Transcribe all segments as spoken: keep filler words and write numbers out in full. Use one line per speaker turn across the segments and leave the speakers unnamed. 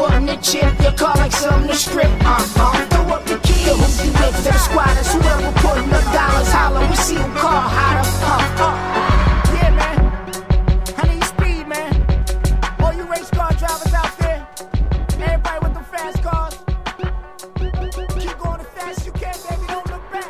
pulling the chip. Your car like something to strip. Uh, uh, throw up the key. The hoop you with to the squatters. Whoever putting up dollars, holler. We see them call hotter. Uh, uh. Yeah, man. I need speed, man. All you race car drivers out there. Everybody with the fast cars. Keep going as fast as you can, baby. Don't look back.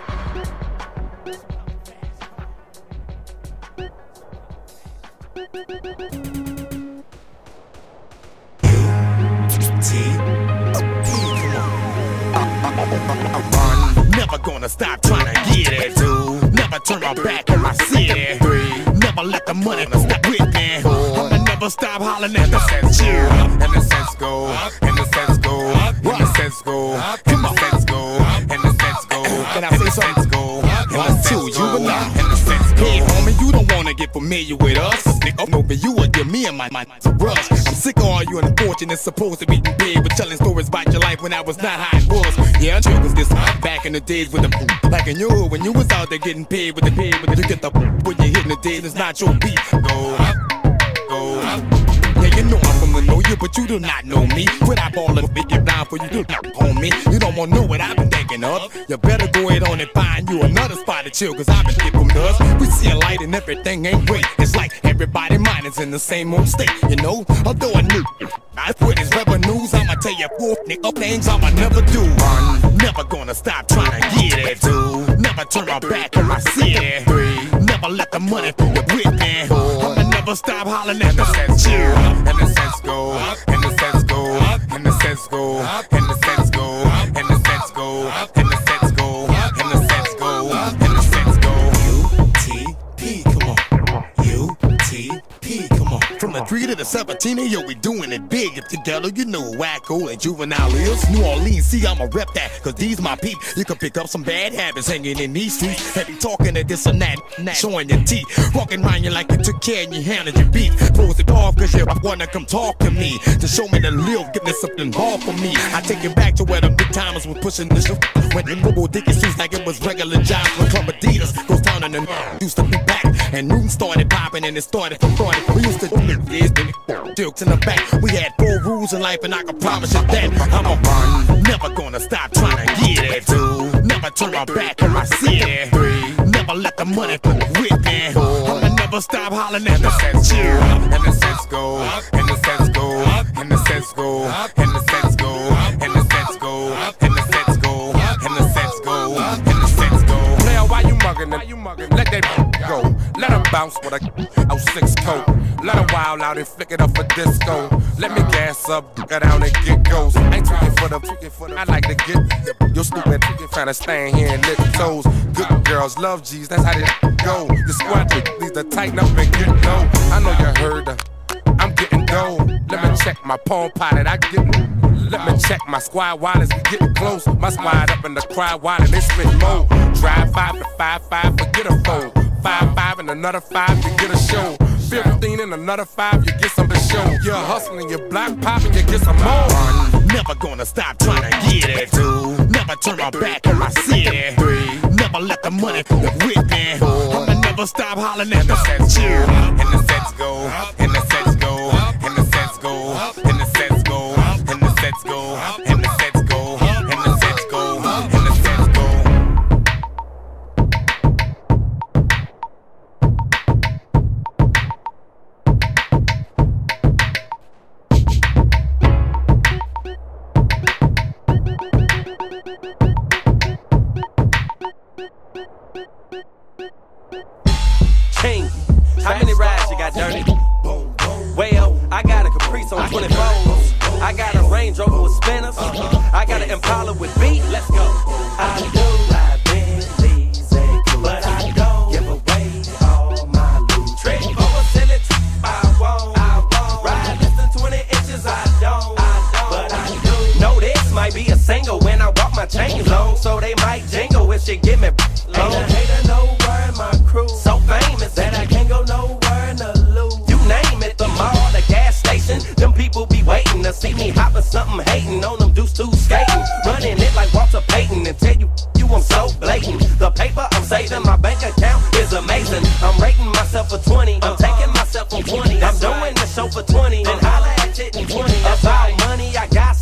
I'm never gonna stop trying to get it, dude. Never turn my back on my city. Never let the money stop with me. I'ma never stop hollering at the sense chill. And the sense go, and the sense go, and the sense go, and the sense go, and the sense go. Can I say something? Go, one, two, you and I, and the sense go. Hey, homie, you don't wanna get familiar with us. Nigga, no, but you would give me and my mind to rush. I'm sick of all you unfortunate supposed to be big, but telling stories about your life when I was not how it was. Yeah, chill was this back in the days with the like in your hood when you was out there getting paid with the pay with the you get the when you hitting the days, it's not your beat. Go, go. Yeah, you know I'm from the know you, but you do not know me. When I ball and big it down for you, do not home me. You don't wanna know what I've been thinking of. You better go ahead on and find you another spot to chill, cause I've been hit from dust. We see a light and everything ain't great. It's like everybody mind is in the same old state, you know? Although I knew I put his revenues, I'ma tell you four nigga things I'ma never do. I'm never gonna stop trying to get it, dude. Never turn my back on my city. Never let the money pull it with me. I'ma never stop hollering at the sense chill. And the sense go, and the sense go, and the sense go, and the sense go, and the sense go, and the sense go, and the sense go, and the sense go. U T P, come on. U T P, come on. From the three to the seventeen, yo, we doing it big. If together, you know Wacko and Juvenile is. New Orleans, see, I'ma rep that, cause these my peep. You can pick up some bad habits hanging in these streets. Heavy talking at this and that, and that, showing your teeth. Walking around you like you took care and you handled your beat. Pose it off, cause you wanna come talk to me. To show me the live, give me something more for me. I take it back to where the big timers was pushing this shit. When the mobile dicky suits like it was regular jobs. When Club Adidas goes down and the used to be back. And Newton started popping and it started from front. We used to do this, jokes in the back. We had four rules in life and I can promise you that I'm a run. Never gonna stop trying to get it, dude. Never turn my back on my city. Never let the money put it with me. I'ma never stop hollering at the sense chill. And the sense go, and the sense go, and the sense go, and the sense go, and the sense go, and the sense go, and the sense go, and the sense go.
Now why you mugging it? You mugging? Let that go. Let them bounce with a oh six coat. Let them wild out and flick it up for disco. Let me gas up, get down and get goes. Ain't tweaking for them, tweaking for them. I like to get your stupid tweaking, trying to stand here and lick toes. Good girls love G's, that's how they go. The squad needs to tighten up and get low. I know you heard her. I'm getting dough. Let me check my palm pilot. I get. Let me check my squad wallets. We getting close. My squad up in the crowd wallet. They spit more. Drive five to five five, forget a fold. Five five and another five, you get a show. Fifteen and another five, you get some to show. You're hustling, you're block popping, you get some more.
I'm never gonna stop trying to get it, dude. Never turn my back on my city. Never let the money pull it with me. I'ma never stop hollering at the sense chill. And the sense go, and the sense go, and the sense go, and the sense go, and the sense go, and the sense go, and the sense go, and the sense go.
King, how many rides you got, Dirty? Well, I got a Caprice on twenty-fours. I got a Range Rover with spinners. I got an Impala with beat. Let's go. I do ride Bentleys and Coops, but I don't give away all my loot. Trick over silly, I won't. I won't ride less than twenty inches. I don't. I don't. But I do. Know this might be a single when I walk my chains low, so they might jingle if she give me. Ain't a hater nowhere in my crew. So famous that I can't go nowhere in the loop. You name it, the mall, the gas station. Them people be waiting to see me hopping something, hating on them dudes too skating. Running it like Walter Payton and tell you, you I'm so blatant. The paper I'm saving, my bank account is amazing. I'm rating myself for twenty. I'm taking myself on twenty. I'm doing the show for twenty. Then holla at it in twenty. About money, I got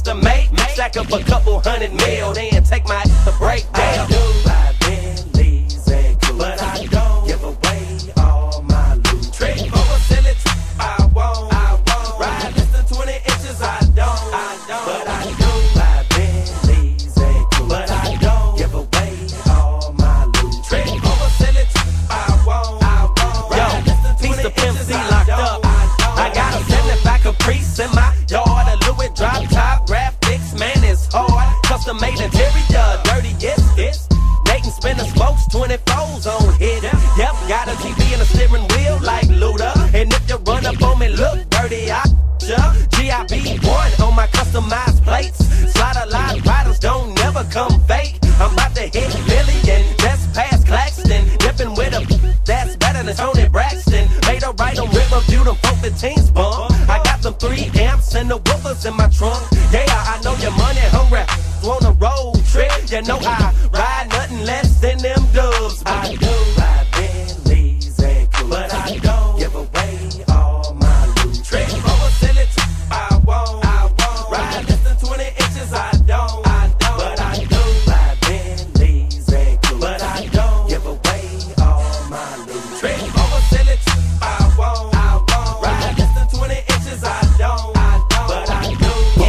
Stack up a couple hundred mil, then take my ass to break down. I do buy Bentleys and cruise, but I don't give away all my loot. Trick for a silly trick, I won't, I won't. Ride less than twenty inches, I don't, I don't. But I do buy Bentleys and cruise, but I don't give away all my loot. Trick for a silly trick, I won't, I won't. Yo, piece of Pimp C locked up. I got a seventy-five Caprice in my yard, a Louis drop top graphics, man, it's hard. Custom made interior, dirty, yes, yes. Nathan Spinner spokes, twenty-fours on hit. Yep, got a T V and a steering wheel like Luda. And if you run up on me, look dirty, I ya. G I B one on my customized plates. Slide a lot, riders don't never come fake. I'm about to hit Lillian, that's past Claxton. Dipping with a that's better than Tony Braxton. Made a right on Riverview, them four fifteens bump. I got them three amps and the woofers in my trunk. Yeah, I know your money hungry. On a road trip, you know I ride nothing less than them dubs. I do ride Bentleys and cruise, but I don't give away all my loot. Trick for a silly trick, I won't, I won't. Ride less than twenty inches, I don't, I don't. But I do ride Bentleys and cruise, but I don't give away all my loot. Trick for a silly trick, I won't, I won't. Ride less than twenty inches, I don't, I don't. But I do.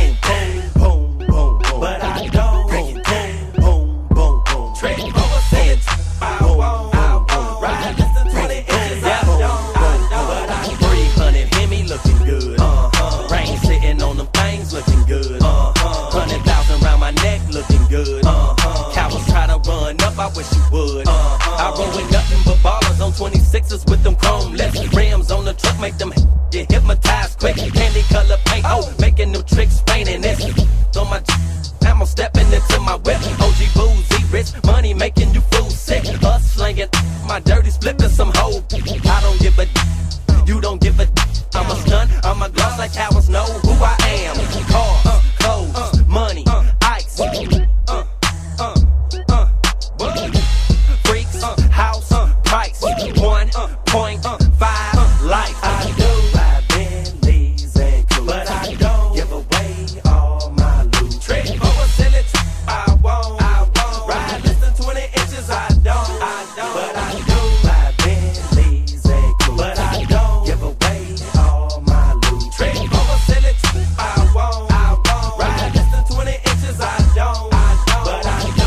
Boom, boom, boom, boom. But I don't. Break it down. Boom, boom, boom. Trick for a silly trick, I won't, I won't. Ride less than twenty inches, I don't, I don't. But I three hundred Hemi looking good. Uh-huh. Rain sitting on them things looking good. Uh-huh. Hundred thousand round my neck looking good. Uh-huh. Cowards try to run up, I wish you would. Uh-huh. I roll with nothing but ballers on twenty-sixes with them chrome lips. Rims on the truck make them get hypnotized quick. Candy color paint, oh, making them tricks fainting. This on my I'm stepping into my whip. O G boozy, rich money making you fool sick. Us slinging my dirty split to some hoe. I don't give a you don't give a I'm a stunt, I'm a gloss like cowards know who I am. Cars, clothes, money, ice. Uh, uh, uh, what? Freaks, house, price, one point five life. I do buy Bentleys and cruise, but I don't give away all my loot. Trick for a silly trick, I won't, I won't. Ride less than twenty inches, I don't, I don't. But I do buy Bentleys and cruise, but I don't give away all my loot. Trick for a silly trick, I won't, I won't. Ride less than twenty inches, I don't, I don't. But I do.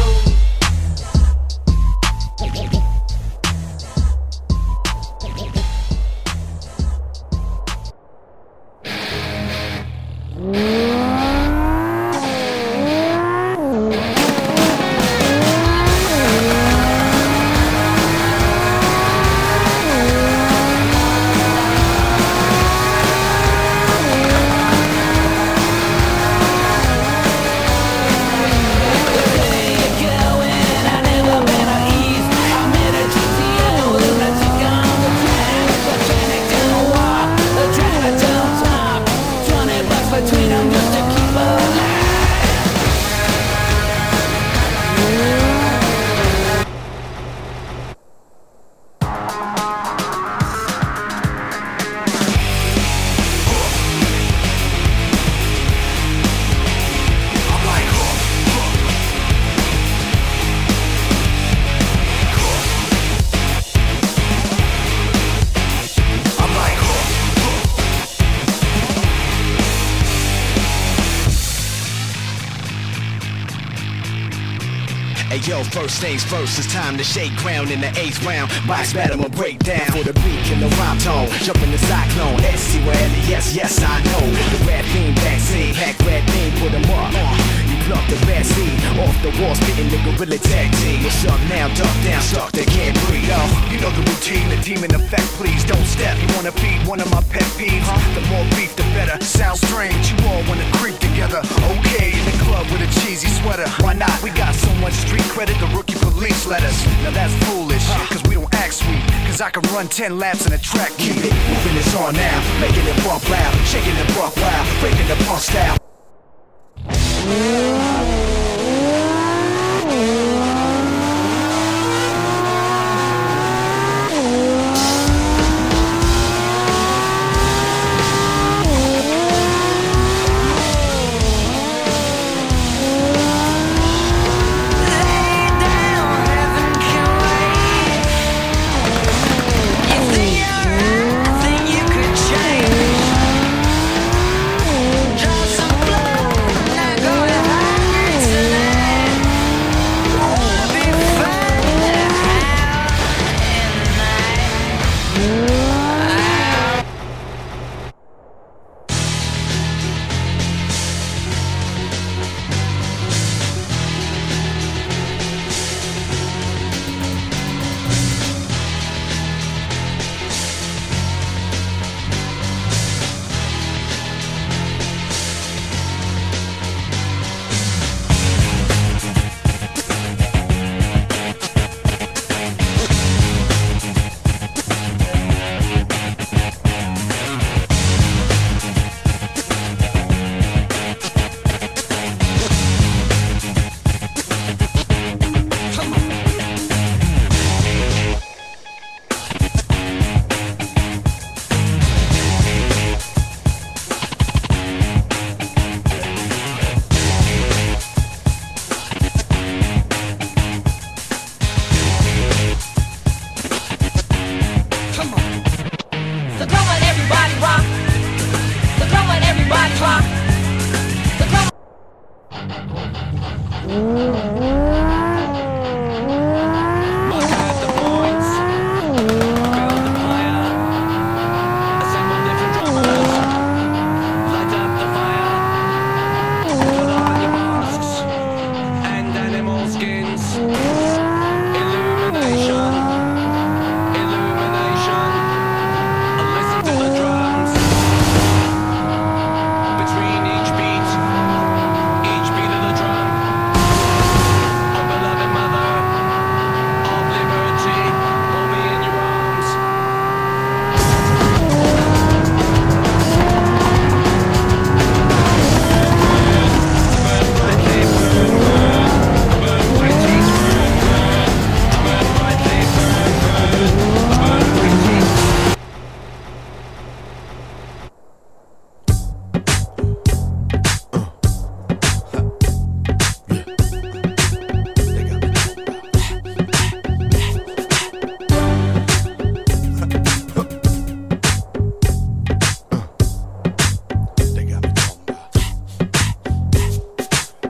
Between them just to keep alive.
Hey yo, first things first, it's time to shake ground in the eighth round. Box battle will break down for the beat and the rhyme tone. Jump in the cyclone, S C where yes, yes I know. The red beam backseat, pack red beam, put them up. You pluck the bad seed off the wall, spitting the gorilla tag team. What's up now, duck down, stuck, they can't breathe. Yo, you know the routine, the demon effect, please don't step. You wanna feed one of my pet peeves? Huh? The more beef, the better. Sounds strange, you all wanna creep together. Okay, in the club with a cheesy sweater. Why not? We got so much street credit, the rookie police let us. Now that's foolish, cause we don't act sweet. Cause I can run ten laps in a track. Keep it moving, it's on now. Making it bump loud, shaking it buck wild, breaking the punk style.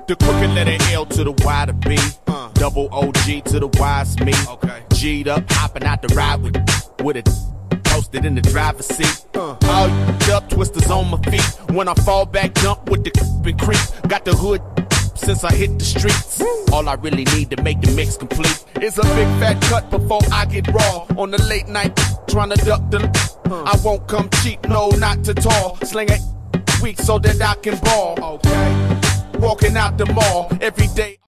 The crooked letter L to the Y to B. Uh. Double O G to the Y's me. Okay. G'd up, hopping out the ride with with it. Posted in the driver's seat. Uh. All up, twisters on my feet. When I fall back, jump with the and creep. Got the hood since I hit the streets. Woo. All I really need to make the mix complete is a big fat cut before I get raw. On the late night, trying to duck the. Uh. I won't come cheap, no, not too tall. Sling it weak so that I can ball. Okay. Walking out the mall every day.